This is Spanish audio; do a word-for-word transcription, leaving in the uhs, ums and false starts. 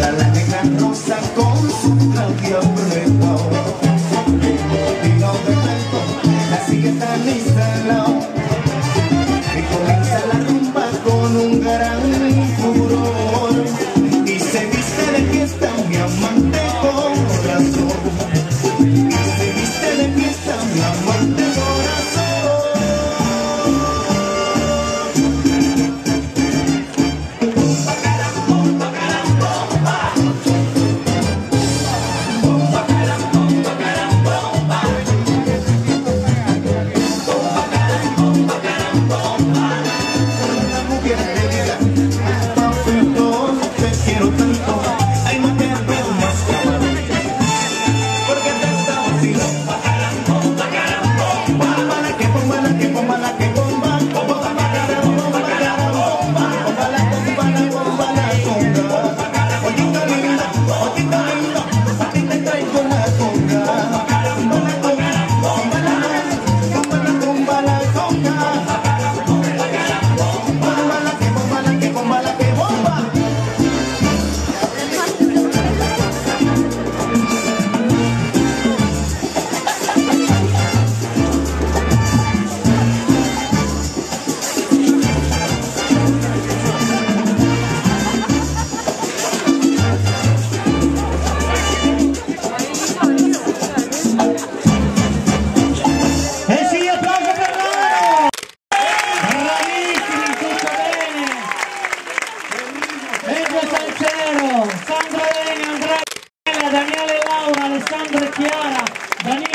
la negra rosa con su traje apretado. Y no te cuento, la sigue tan instalado. Y comienza la rumba con un gran furor. Y se viste de fiesta mi amante corazón. Y se viste de fiesta mi amante corazón. Sandro Bene, Andrea, Daniele Laura, Alessandro e Chiara, Danilo